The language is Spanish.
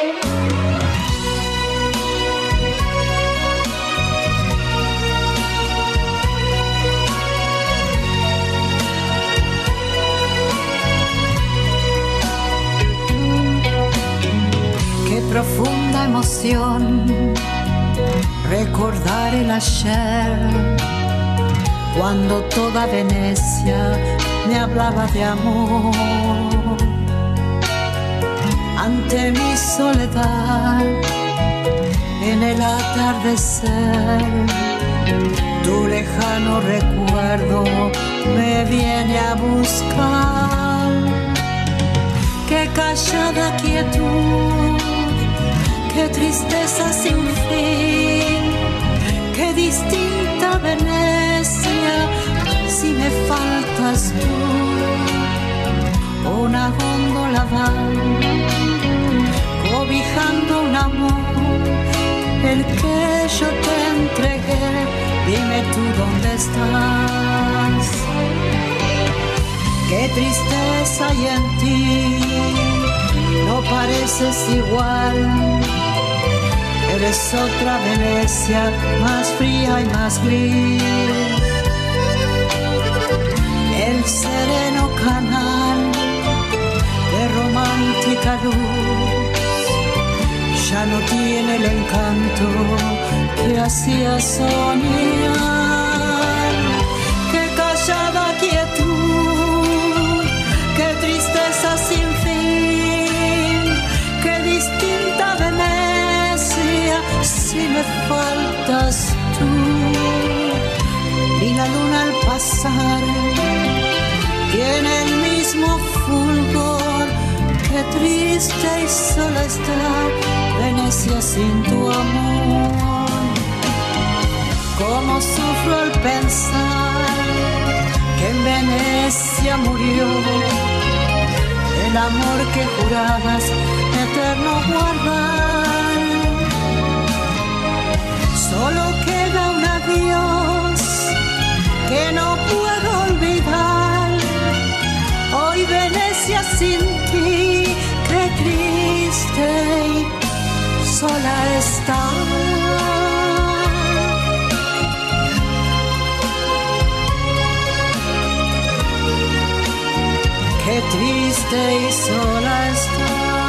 Profunda emoción, recordar el ayer, cuando toda Venecia me hablaba de amor. Ante mi soledad, en el atardecer, tu lejano recuerdo me viene a buscar. Qué callada quietud, qué tristeza sin fin, qué distinta Venecia si me faltas tú. Una góndola va cobijando un amor, el que yo te entregué. Dime tú dónde estás. Qué tristeza hay en ti, no pareces igual. Eres otra Venecia, más fría y más gris. El sereno canal de romántica luz ya no tiene el encanto que hacía soñar. Qué callada quietud, qué tristeza sin fin, qué distinta Venecia si me faltas tú. Y la luna al pasar tiene el mismo fulgor, qué triste y sola está Venecia sin tu amor. Cómo sufro al pensar que en Venecia murió el amor que jurabas eterno guardar. Solo queda un adiós que no puedo olvidar. Hoy Venecia sin ti, qué triste y sola está. Qué triste y sola está.